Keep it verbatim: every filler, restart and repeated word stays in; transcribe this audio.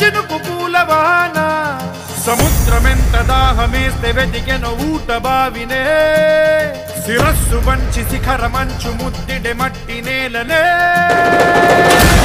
చినుకు పూలవాన సముద్రమెంత దాహమేస్తే వెతికెను ఊట బావినే శిరస్సు వంచి శిఖర మంచు ముద్దిడె మట్టి నేలనే